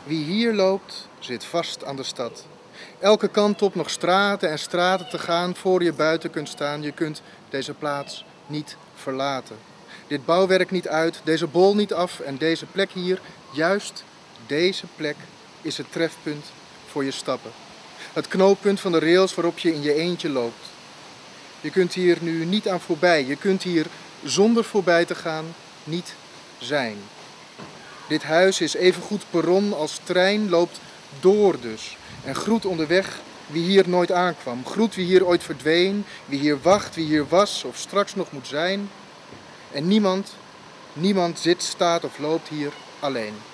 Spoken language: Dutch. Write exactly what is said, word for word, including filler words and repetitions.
Wie hier loopt, zit vast aan de stad. Elke kant op nog straten en straten te gaan voor je buiten kunt staan. Je kunt deze plaats niet verlaten. Dit bouwwerk niet uit, deze bol niet af en deze plek hier, juist deze plek is het trefpunt voor je stappen. Het knooppunt van de rails waarop je in je eentje loopt. Je kunt hier nu niet aan voorbij, je kunt hier zonder voorbij te gaan niet zijn. Dit huis is evengoed perron als trein, loopt door dus. En groet onderweg wie hier nooit aankwam. Groet wie hier ooit verdween, wie hier wacht, wie hier was of straks nog moet zijn. En niemand, niemand zit, staat of loopt hier alleen.